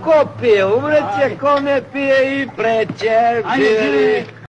ko pije, umreće, ko ne pije i preće. Ajde, živi.